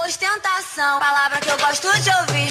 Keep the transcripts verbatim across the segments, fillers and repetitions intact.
ostentação, palavra que eu gosto de ouvir.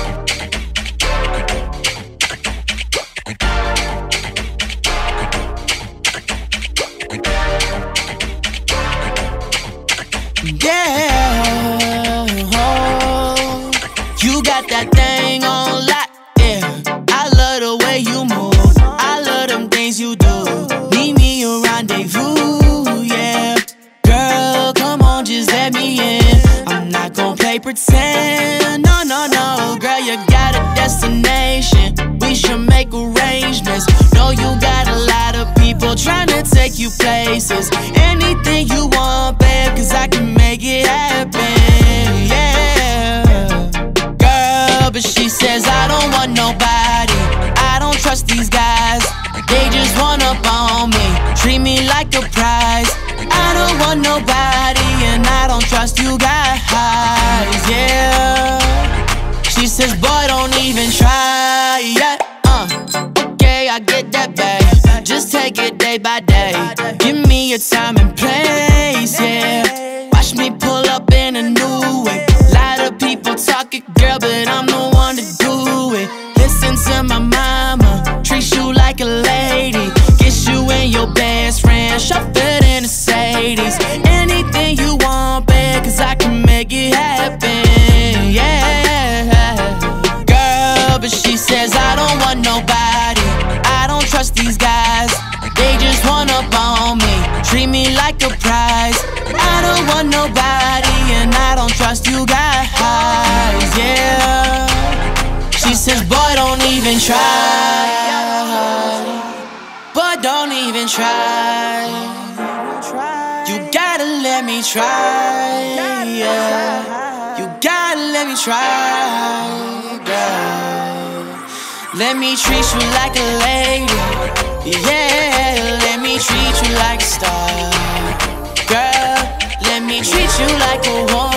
Yeah, oh, you got that thing on lock, yeah. I love the way you move, I love them things you do. Meet me a rendezvous, yeah. Girl, come on, just let me in. I'm not gon' play pretend, no, no, no. Girl, you got a destination, we should make arrangements. Know you got a lot of people trying to take you places. Anything you want, babe, cause I can make it happen, yeah. Girl, but she says I don't want nobody, I don't trust these guys. They just run up on me, treat me like a prize. I don't want nobody and I don't trust you guys, yeah. She says, boy, don't even try, yeah. Uh, okay, I get that, babe. Just take it day by day. Give me a time and place, yeah. Watch me pull up in a new way. Lot of people talking, girl, but I'm the one to do it. Listen to my mama, treat you like a lady. Get you and your best friend, shuffle in a Mercedes. Anything you want, babe, cause I can make it happen, yeah. Girl, but she says I don't want nobody, I don't trust these guys. They just run up on me, treat me like a prize. I don't want nobody and I don't trust you guys, yeah. She says, boy, don't even try, boy, don't even try. You gotta let me try, yeah. You gotta let me try, girl. Let me treat you like a lady, yeah. Let me treat you like a star, girl. Let me treat you like a woman.